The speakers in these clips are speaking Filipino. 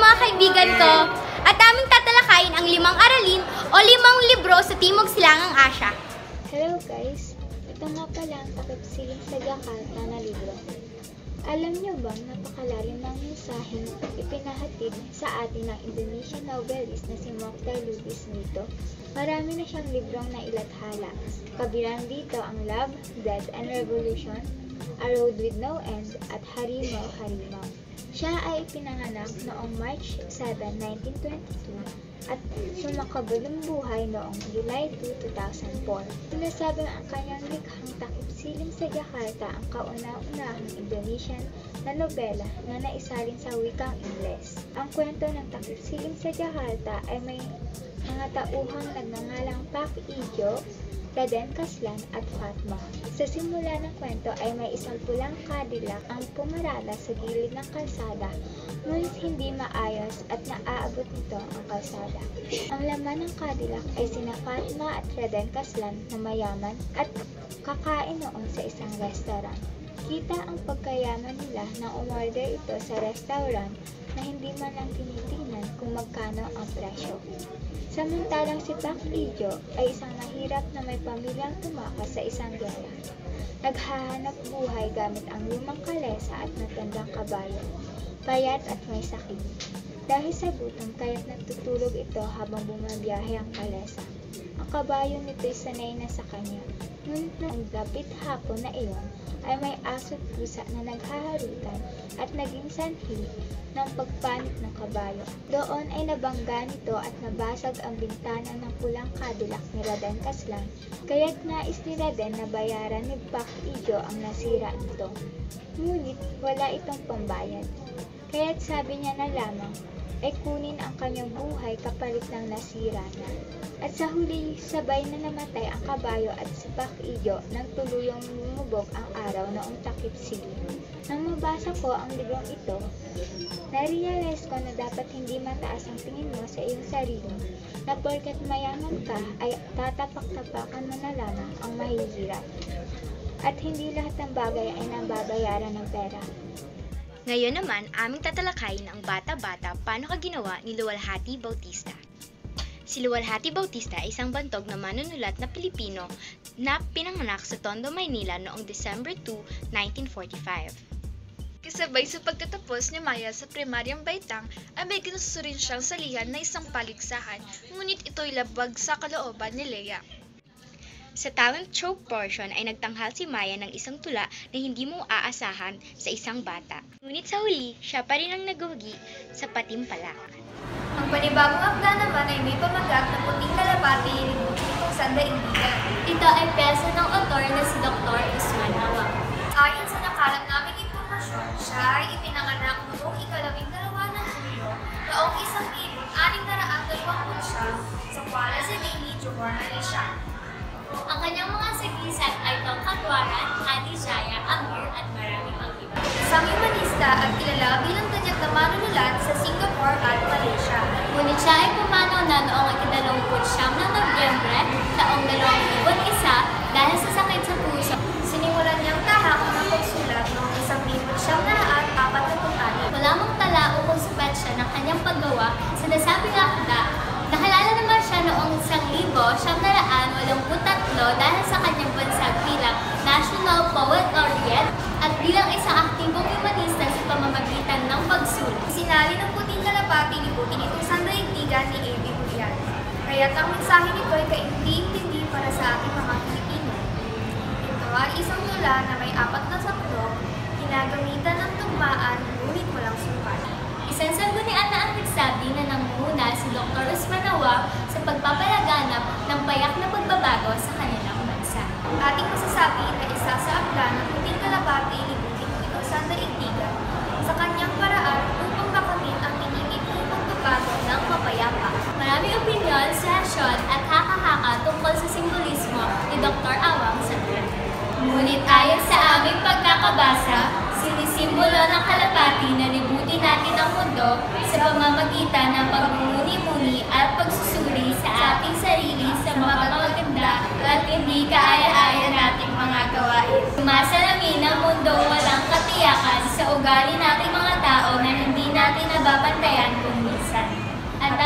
mga kaibigan ko at aming tatalakayin ang 5 aralin o 5 libro sa Timog Silangang Asya. Hello guys! Ito nga pala ang takip-siling sa Jakarta na libro. Alam niyo bang napakalalim ng mensaheng ipinahatid sa atin ng Indonesian novelist na si Mokhtar Lubis nito? Marami na siyang librong nailathala. Kabilang dito ang Love, Death and Revolution, A Road with No End at Harimau Harimau. Siya ay ipinanganak noong March 7, 1922 at sumakabulong buhay noong July 2, 2004. Sinasabing ang kanyang likhang takip-siling sa Jakarta ang kauna-unahang Indonesian na nobela na naisalin sa wikang Ingles. Ang kwento ng takip-siling sa Jakarta ay may mga tauhang nagngangalang Pak Ijo, Raden Kaslan at Fatma. Sa simula ng kwento ay may isang pulang Cadillac ang pumarada sa gilid ng kalsada, ngunit hindi maayos at naaabot nito ang kalsada. Ang laman ng Cadillac ay sina Fatma at Raden Kaslan na mayaman at kakain noon sa isang restaurant. Kita ang pagkayaman nila nang umorder ito sa restaurant na hindi man lang tinitingnan kung magkano ang presyo. Samantalang si Pak Ijo ay isang mahirap na may pamilyang tumakas sa isang gera. Naghahanap buhay gamit ang lumang kalesa at matandang kabayo, payat at may sakit. Dahil sa gutom kaya't natutulog ito habang bumabiyahe ang kalesa. Ang kabayo nito'y sanay na sa kanya, ngunit noong dapit hapon na iyon ay may aso't pusa na naghaharutan at naging sanhi ng pagpanik ng kabayo. Doon ay nabangga nito at nabasag ang bintana ng pulang Cadillac ni Raden Kaslan, kaya't nais ni Raden na bayaran ni Pak Ijo ang nasira nito. Ngunit wala itong pambayad, kaya't sabi niya na lamang ay kunin ang kanyang buhay kapalit ng nasira niya. At sa huli, sabay na namatay ang kabayo at si Pak Ijo nang tuluyang lumubog ang araw noong takip-siling. Nang mabasa ko ang librong ito, na-realize ko na dapat hindi mataas ang tingin mo sa iyong sarili, na porket mayaman ka ay tatapak-tapakan mo na lamang ang mahihirap. At hindi lahat ng bagay ay nababayaran ng pera. Ngayon naman, aming tatalakayin ang Bata-Bata, Paano Ka Ginawa ni Luwalhati Bautista. Si Luwalhati Bautista ay isang bantog na manunulat na Pilipino na pinanganak sa Tondo, Maynila noong December 2, 1945. Kasabay sa pagtatapos ni Maya sa primaryang baitang ay may ginusurin siyang salihan na isang paligsahan, ngunit ito'y labag sa kalooban ni Leia. Sa talent show portion ay nagtanghal si Maya ng isang tula na hindi mo aasahan sa isang bata. Ngunit sa huli, siya pa rin ang nagwagi sa patimpalak. Ang panibagong akda naman ay may pamagat na puting kalapati ni Butitong Sandaigdigan. Ito ay pyesa ng author na si Dr. Usman Nawa. Ayon sa nakalat naming impormasyon, siya ay ipinanganak noong 12 ng Hulyo noong 1620 sa Kuala City, Johor, Malaysia. Ang kanyang mga sagisat ay Tongkatwaran, Adi Jaya, Amir at maraming pang iba. Isang humanista at kilala bilang tanyag na manunulat sa Singapore at Malaysia. Ngunit siya ay pumanaw na noong 29 ng Nobyembre taong 2001 dahil sa sakit sa puso. Sinimulan niyang tahakang ng pagsulat noong 1946. Wala mang tala o kung siya ng kanyang paggawa sa nasabing akda. Nakalala naman siya noong 1983 dahil sa kanyang bansag bilang National Poet Laureate at bilang isang aktibong humanista sa pamamagitan ng pagsulat. Sinali ng puting kalapati ni Butitong Sandaigdigan ni A.B. Julian. Kaya't ang mensahe nito ay kaintindi para sa ating mga Pilipino. Ito ay isang tula na may 4 na saklog, ginagamitan ng tugmaan, ngunit walang sukat. Isang sanggunian na ang nagsabi na nangunguna si Dr. Usman Nawa sa pagpapalaganap ng payak na pagbabago sa kanilang bansa. Ating masasabi na isa sa akda ng puting kalapati ni Butitong Sandaigdigan sa kanyang paraan upang makamit ang iniibig pagbabago ng mapayapa. Maraming opinyon, sesyon at haka-haka tungkol sa simbolismo ni Dr. Awang sa tula. Ngunit ayon sa aming pagkakabasa, sinisimbolo ng kalapati na libutin natin ang mundo sa pamamagitan ng pagmumuni-muni at pagsusuri sa ating sarili sa mga maganda at hindi kaaya-aya nating mga gawain. Sumasalamin ang mundo walang katiyakan sa ugali nating mga tao na hindi natin nababantayan kung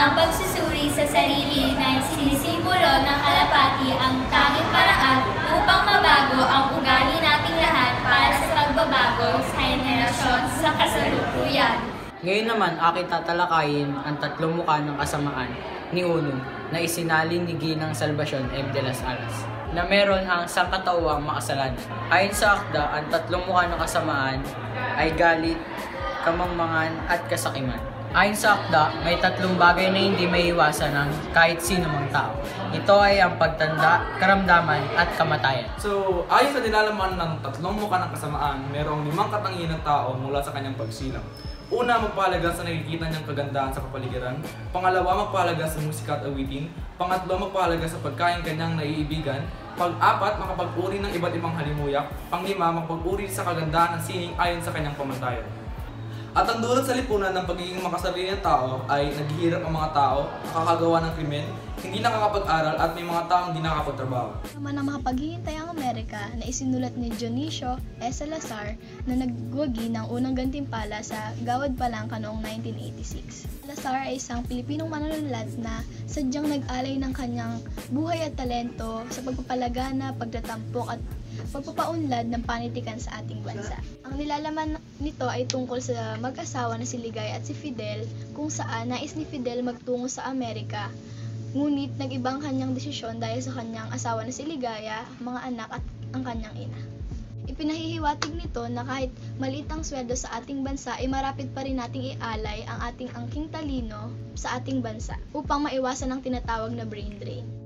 Ang pagsusuri sa sarili na sinisimbolo ng kalapati ang tanging paraan upang mabago ang ugali nating lahat para sa pagbabago sa henerasyon sa kasalukuyan. Ngayon naman, aking tatalakayin ang tatlong mukha ng kasamaan ni Unong na isinalin ni Ginang Salvacion M. de las Alas, na meron ang sangkatauhang makasalanan. Ayon sa akda, ang tatlong mukha ng kasamaan ay galit, kamangmangan at kasakiman. Ayon sa akda, may tatlong bagay na hindi maiiwasan ng kahit sino mang tao. Ito ay ang pagtanda, karamdaman at kamatayan. So, ayon sa nilalaman ng tatlong mukha ng kasamaan, mayroong 5 katangian ng tao mula sa kanyang pagsilang. Una, magpahalaga sa nakikita niyang kagandahan sa kapaligiran. Pangalawa, magpahalaga sa musika at awitin. Pangatlo, magpahalaga sa pagkain kanyang naiibigan. Pang-apat, makapag-uri ng iba't ibang halimuyak. Pang-lima, makapag-uri sa kagandahan ng sining ayon sa kanyang pamantayan. At ang dulot sa lipunan ng pagiging makasarili ng tao ay naghihirap ang mga tao, nakakagawa ng krimen, hindi nakakapag-aral at may mga taong hindi nakakapagtrabaho. Naman ang makapaghihintay ang Amerika na isinulat ni Dionisio S. Salazar na nagwagi ng unang gantimpala sa Gawad Palangka noong 1986. Salazar ay isang Pilipinong manunulat na sadyang nag-alay ng kanyang buhay at talento sa pagpapalagana, pagtatampok at pagpapaunlad ng panitikan sa ating bansa. Ang nilalaman nito ay tungkol sa mag-asawa na si Ligaya at si Fidel, kung saan nais ni Fidel magtungo sa Amerika. Ngunit nag-ibang kanyang desisyon dahil sa kanyang asawa na si Ligaya, mga anak at ang kanyang ina. Ipinahihiwatig nito na kahit maliit ang sweldo sa ating bansa ay marapit pa rin nating ialay ang ating angking talino sa ating bansa upang maiwasan ang tinatawag na brain drain.